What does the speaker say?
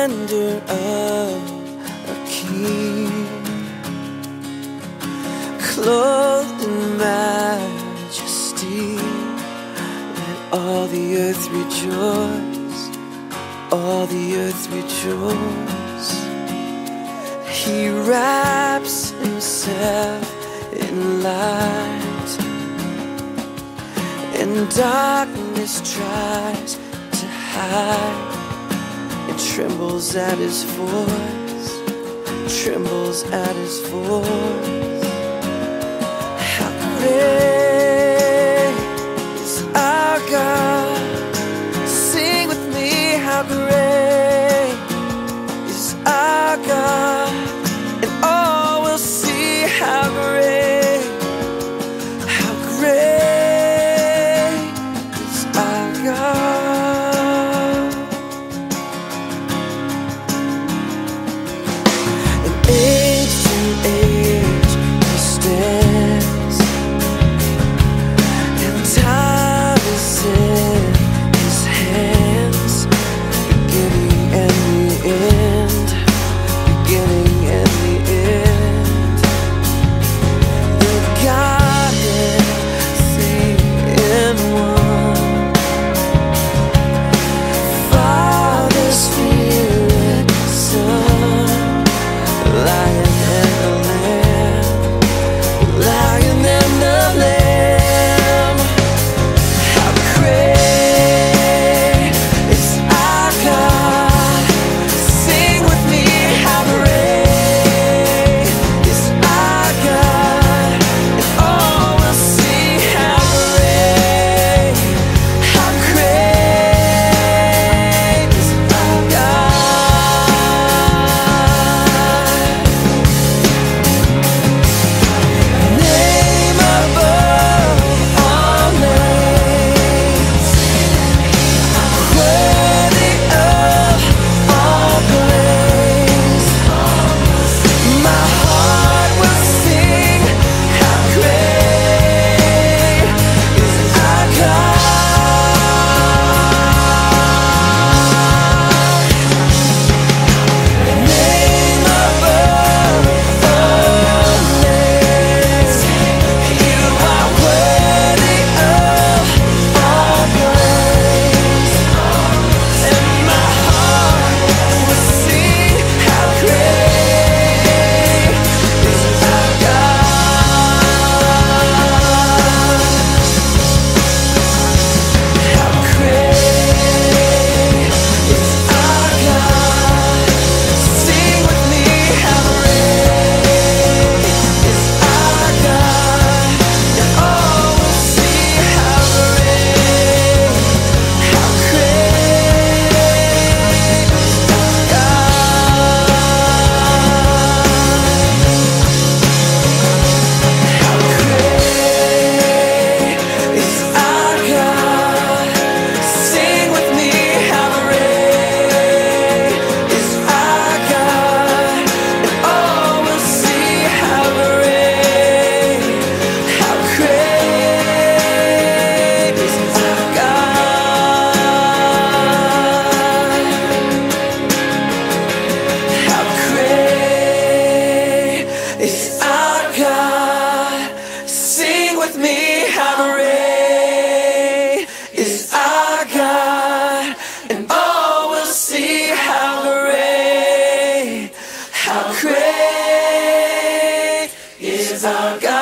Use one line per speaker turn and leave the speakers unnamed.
splendor of a king, clothed in majesty. Let all the earth rejoice, all the earth rejoice. He wraps himself in light, and darkness tries to hide. It trembles at his voice, trembles at his voice. How great is our God? Sing with me, how great is our God, and all will see how great, how great is our God. And age to age he stands, and time is in his hands, beginning and the end, beginning and the end. The Godhead, three in one, Father, Spirit, Son, Lion and the Lamb, Lion and the Lamb. How great is our God? Sing with me, how great is our God, and all will see how great, how great is our God. Name above all names, worthy of all praise. My heart will sing, how great is our God. Name above all names, you are worthy of all praise. And my heart will sing, how great is our God. How great is our God? Sing with me, how great is our God, and all will see how great, how great is our God. How great is our God? Sing with me, how great is our God, and all will see how great, how great is our God. How great is our God? Sing with me, how great is our God, and all will see how great is our God.